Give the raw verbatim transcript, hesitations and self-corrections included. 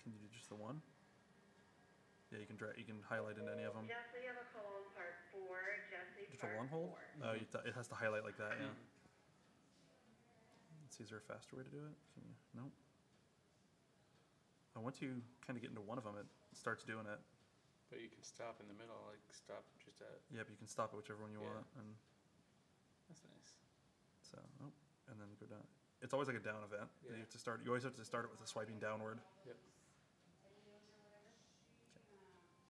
Can you do just the one? Yeah, you can drag. You can highlight into any of them. Jesse, you have a colon part four. Jesse, Just a part long hold? four. Oh, you th it has to highlight like that, yeah. Let's see, is there a faster way to do it? Can you? Nope. And once you kind of get into one of them, it starts doing it. But you can stop in the middle, like stop just at. Yeah, but you can stop at whichever one you Yeah. want, and That's nice. so, oh, and then go down. It's always like a down event. Yeah. You have to start. You always have to start it with a swiping downward. Yep.